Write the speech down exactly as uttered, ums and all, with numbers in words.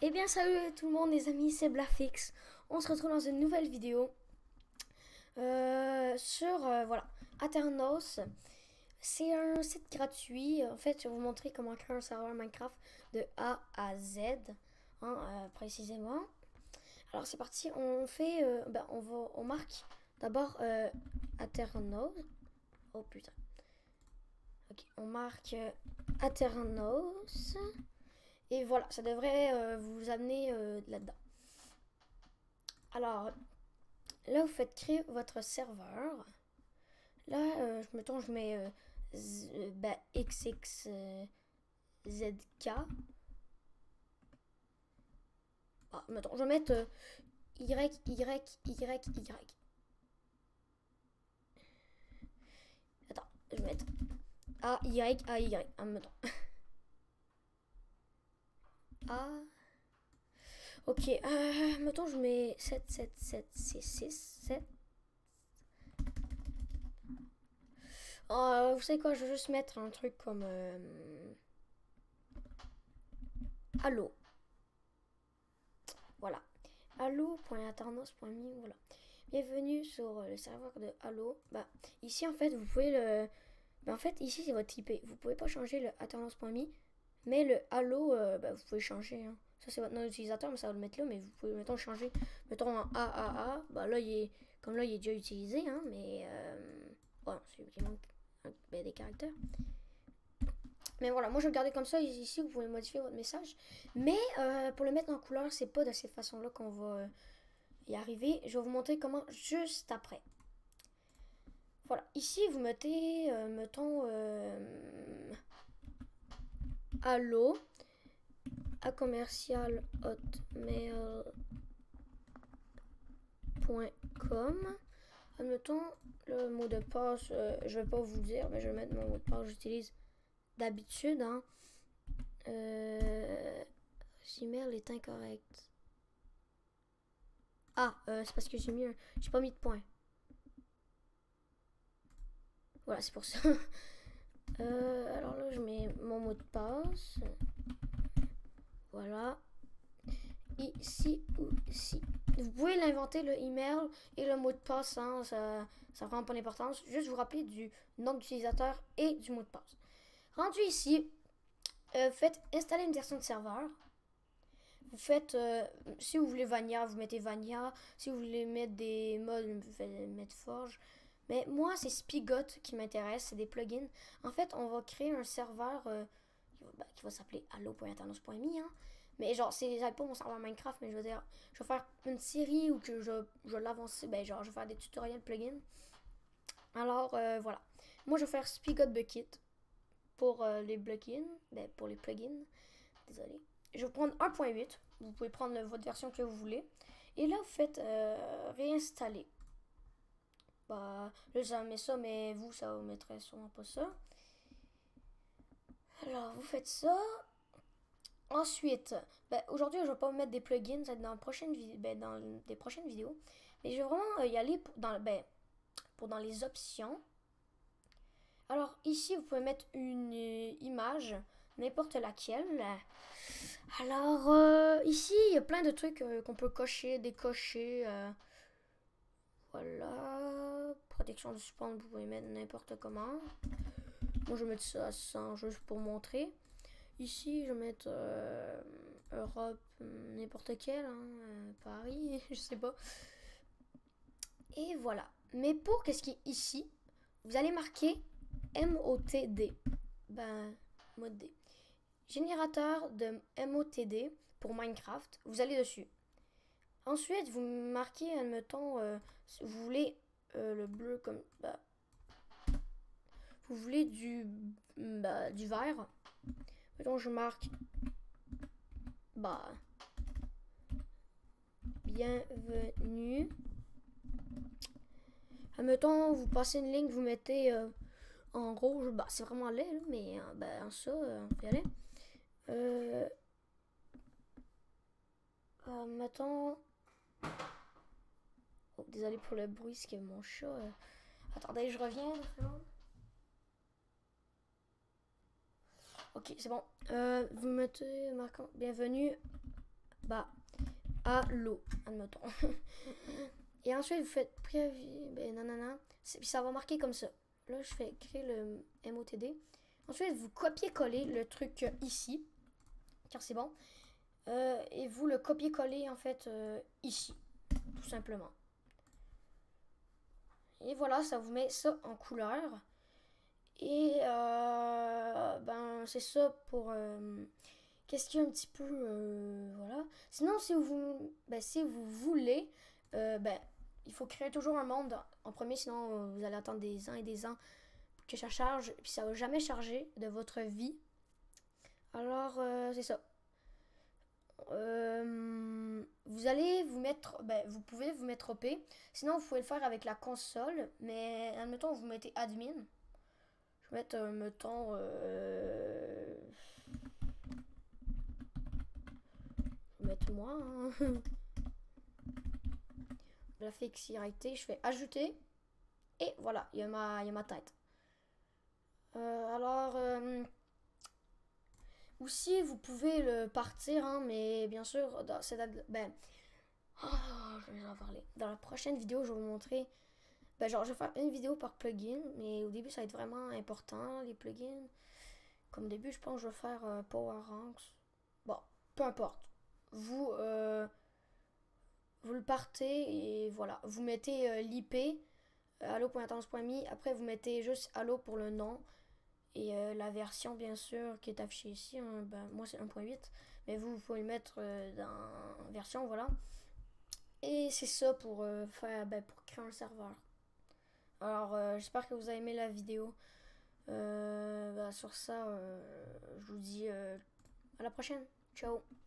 Eh bien salut tout le monde les amis, c'est Blafix. On se retrouve dans une nouvelle vidéo euh, sur euh, voilà, Aternos. C'est un site gratuit. En fait, je vais vous montrer comment créer un serveur Minecraft de A à Z, hein, euh, précisément. Alors c'est parti, on fait, euh, ben, on va, on marque d'abord euh, Aternos. Oh putain. Ok, on marque euh, Aternos. Et voilà, ça devrait euh, vous amener euh, là-dedans. Alors, là, vous faites créer votre serveur. Là, euh, mettons, je mets euh, z, euh, ben, X X Z K. Ah, mettons, je vais mettre euh, Y, Y, Y, Y. Attends, je vais mettre A, Y, A, Y. Ah, mettons. A. Ok, euh, mettons, je mets sept, sept, sept, six, six, sept. Oh, vous savez quoi, je vais juste mettre un truc comme euh, Allo. Voilà. Allo.aternos.me, voilà. Bienvenue sur le serveur de Allo. Bah, ici, en fait, vous pouvez le... Bah, en fait, ici, c'est votre I P. Vous pouvez pas changer le aternos.me, mais le Allo, euh, bah, vous pouvez changer. Hein. Ça, c'est votre nom d'utilisateur, mais ça va le mettre là, mais vous pouvez, mettons, changer. Mettons en A A A. Bah, là, il est... Comme là, il est déjà utilisé, hein, mais... Euh... Bon, c'est qui manque ben, des caractères. Mais voilà, moi je vais le garder comme ça. Ici, vous pouvez modifier votre message. Mais euh, pour le mettre en couleur, c'est pas de cette façon-là qu'on va euh, y arriver. Je vais vous montrer comment juste après. Voilà, ici vous mettez, euh, mettons, euh, allo à commercial hotmail point com. Admettons, le mot de passe, euh, je vais pas vous le dire, mais je vais mettre mon mot de passe que j'utilise d'habitude. Hein. Euh, Gmail est incorrect. Ah, euh, c'est parce que j'ai mis un... J'ai pas mis de point. Voilà, c'est pour ça. euh, alors là, je mets mon mot de passe. Voilà. Ici ou ici. Vous pouvez l'inventer, le email et le mot de passe. Hein, ça ça prend pas d'importance. Juste vous rappeler du nom d'utilisateur et du mot de passe. Rendu ici, euh, faites installer une version de serveur. Vous faites, euh, si vous voulez Vanilla, vous mettez Vanilla. Si vous voulez mettre des mods, vous faites mettre Forge. Mais moi, c'est Spigot qui m'intéresse, c'est des plugins. En fait, on va créer un serveur euh, bah, qui va s'appeler allo.aternos.me. Hein. Mais genre, c'est pas mon serveur Minecraft, mais je veux dire, je vais faire une série où que je, je l'avance. Ben, genre, je vais faire des tutoriels plugins. Alors, euh, voilà. Moi, je vais faire Spigot Bucket pour euh, les plugins. Ben, pour les plugins. Désolé. Je vais prendre un point huit. Vous pouvez prendre votre version que vous voulez. Et là, vous faites euh, réinstaller. Bah, là, ça met ça, mais vous, ça vous mettrait sûrement pas ça. Alors, vous faites ça. Ensuite, ben, aujourd'hui, je vais pas vous mettre des plugins, ça va être dans, prochaine ben, dans des prochaines vidéos. Mais je vais vraiment y aller pour dans, ben, pour dans les options. Alors, ici, vous pouvez mettre une euh, image, n'importe laquelle. Alors, euh, ici, il y a plein de trucs euh, qu'on peut cocher, décocher. Euh, voilà. Protection du spawn, vous pouvez mettre n'importe comment. Moi, je vais mettre ça à cent juste pour montrer. Ici, je vais mettre euh, Europe, n'importe quel, hein, euh, Paris, je sais pas. Et voilà. Mais pour qu'est-ce qui est ici, vous allez marquer M O T D. Ben, mode D. Générateur de M O T D pour Minecraft. Vous allez dessus. Ensuite, vous marquez, admettons, euh, si vous voulez euh, le bleu comme... Bah, vous voulez du, bah, du vert. Donc je marque bah bienvenue. Admettons, vous passez une ligne, vous mettez euh, en rouge, bah c'est vraiment laid, là, mais euh, ben ça, euh, on peut y aller. Euh, euh, mettons. Oh, désolé pour le bruit, c'est que mon chat. Euh... Attendez, je reviens. Ok, c'est bon. Euh, vous mettez marquant bienvenue bah, allo, admettons. Et ensuite, vous faites préavis, ben nanana, puis ça va marquer comme ça. Là, je fais créer le M O T D. Ensuite, vous copiez-coller le truc ici, car c'est bon. Euh, et vous le copiez-coller en fait euh, ici, tout simplement. Et voilà, ça vous met ça en couleur. Et euh, ben c'est ça pour euh, qu'est-ce qu'il y a un petit peu euh, voilà. Sinon si vous ben, si vous voulez euh, ben il faut créer toujours un monde en premier, sinon vous allez attendre des ans et des ans que ça charge, puis ça va jamais charger de votre vie. Alors euh, c'est ça. Euh, vous allez vous mettre, ben, vous pouvez vous mettre O P. Sinon vous pouvez le faire avec la console, mais admettons vous mettez admin. Je vais mettre, euh, mettons, euh... je vais mettre moi. Hein. La flexibilité, je fais ajouter. Et voilà, il y a ma, il y a ma tête. Euh, alors, euh, aussi, vous pouvez le partir, hein, mais bien sûr, dans, c'est, ben, oh, je vais en parler. Dans la prochaine vidéo, je vais vous montrer. Ben, genre, je vais faire une vidéo par plugin, mais au début, ça va être vraiment important, les plugins. Comme début, je pense que je vais faire euh, Power Ranks. Bon, peu importe. Vous, euh, vous le partez et voilà. Vous mettez euh, l'I P, euh, allo point intense point me. Après, vous mettez juste allo pour le nom. Et euh, la version, bien sûr, qui est affichée ici. Hein, ben, moi, c'est un point huit. Mais vous, vous pouvez le mettre euh, dans version, voilà. Et c'est ça pour, euh, faire, ben, pour créer un serveur. Alors, euh, j'espère que vous avez aimé la vidéo. Euh, bah, sur ça, euh, je vous dis euh, à la prochaine. Ciao.